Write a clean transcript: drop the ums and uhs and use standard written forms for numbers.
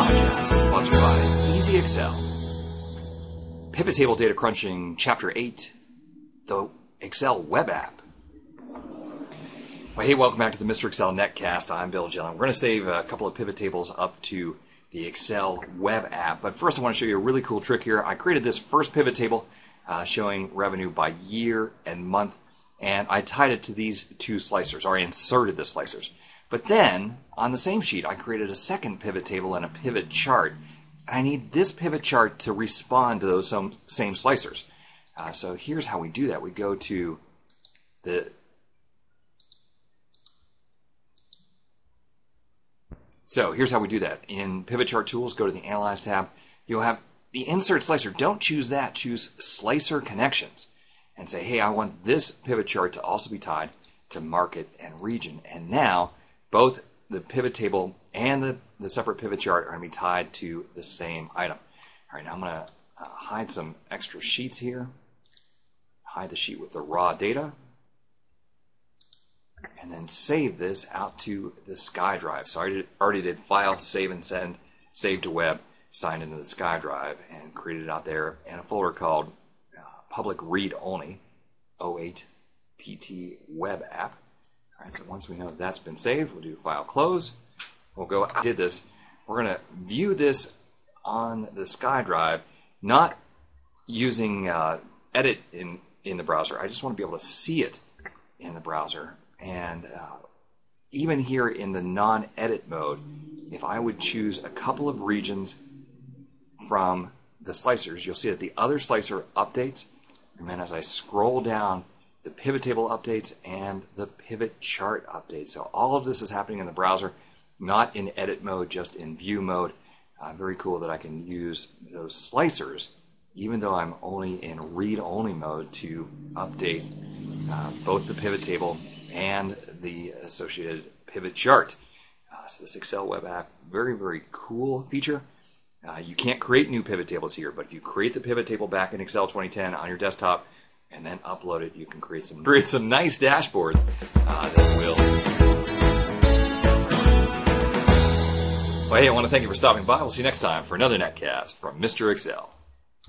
podcast is sponsored by Easy Excel. Pivot Table Data Crunching, Chapter 8, the Excel Web App. Well, hey, welcome back to the Mr. Excel netcast. I'm Bill Jelen. We're going to save a couple of pivot tables up to the Excel Web App. But first, I want to show you a really cool trick here. I created this first pivot table showing revenue by year and month, and I tied it to these two slicers, or I inserted the slicers. But then, on the same sheet, I created a second pivot table and a pivot chart. And I need this pivot chart to respond to those same slicers. So here's how we do that. We go to the... So here's how we do that. In Pivot Chart Tools, go to the Analyze tab. You'll have the Insert Slicer. Don't choose that. Choose Slicer Connections. And say, hey, I want this pivot chart to also be tied to market and region. And now, both the pivot table and the separate pivot chart are going to be tied to the same item. All right, now I'm going to hide some extra sheets here. Hide the sheet with the raw data. And then save this out to the SkyDrive. So I already did File, Save and Send, Save to Web, signed into the SkyDrive, and created it out there in a folder called Public Read Only, 08 PT Web App. All right, so once we know that's been saved, we'll do File, Close. We'll go, I did this. We're going to view this on the SkyDrive, not using Edit in the browser. I just want to be able to see it in the browser. And even here in the non-edit mode, if I would choose a couple of regions from the slicers, you'll see that the other slicer updates. And then as I scroll down, the pivot table updates and the pivot chart updates. So all of this is happening in the browser, not in edit mode, just in view mode. Very cool that I can use those slicers, even though I'm only in read-only mode, to update both the pivot table and the associated pivot chart. So this Excel Web App, very, very cool feature. You can't create new pivot tables here, but if you create the pivot table back in Excel 2010 on your desktop and then upload it, you can create some nice dashboards that will. Well, hey, I want to thank you for stopping by. We'll see you next time for another netcast from Mr. Excel.